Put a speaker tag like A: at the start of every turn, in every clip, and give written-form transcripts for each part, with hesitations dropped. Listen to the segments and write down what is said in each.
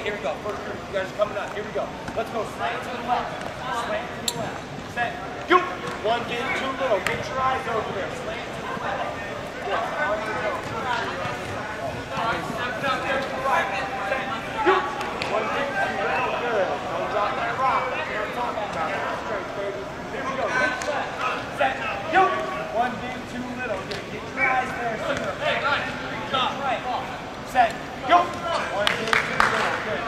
A: here we go. First group, you guys are coming up. Here we go. Let's go. Slant to the left. Slant to the left. Set. Go. One big, two little. Get your eyes over there. Slant to the left. Good. On your go. Step up there to the right. Set. Go. One big, two little. Good. Don't drop that rock. That's what I'm talking about. Straight, baby. Here we go. Reach left. Set. Go. One big, two little. Good. Get your eyes there sooner. Hey, nice. Reach right. Set. Go. One big, two little. Good.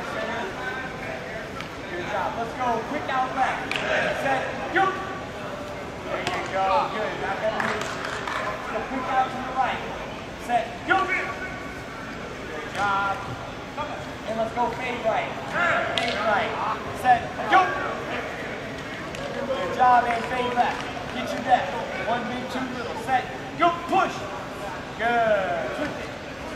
A: Good job. Let's go. Quick out left. Set. Go. There you go. Good. Not gonna move. Let's go quick out to the right. Set. Go. Good job. And let's go fade right. Fade right. Set. Go. Good job. And fade left. Get your depth. One big, two little. Set. Go. Push. Good. Flip it.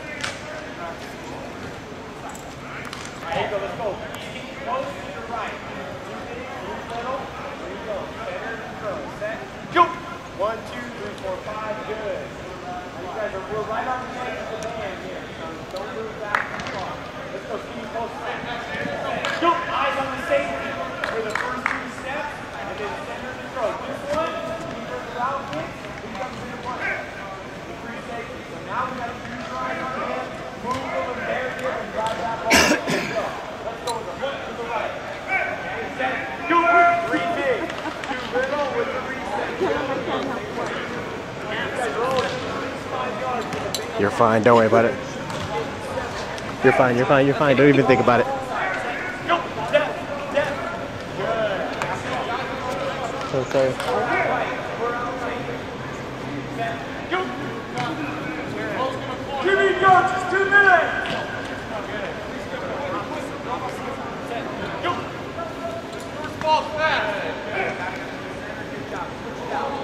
A: There you go. Let's go. Close to the right. Move little. There you go. Center and throw. Set. Go. 1, 2, 3, 4, 5. Good. Now you guys are, we're right on the edge of the band here, so don't move back too far. Let's go. Keep close to that. Go. Eyes on the safety for the first 2 steps, and then center and throw. This one, either the route kick, he comes into play. The free safety. So now we got to use your eyes on the hand, move a little there, and drive that ball. Let's go. Let's go with the hook to the right. Okay, set. Go. 3 big. 2 little with the reset.
B: You're fine, don't worry about it. You're fine, you're fine, you're fine. Don't even think about it. So sorry.
A: Give me just 2 minutes. First ball fast.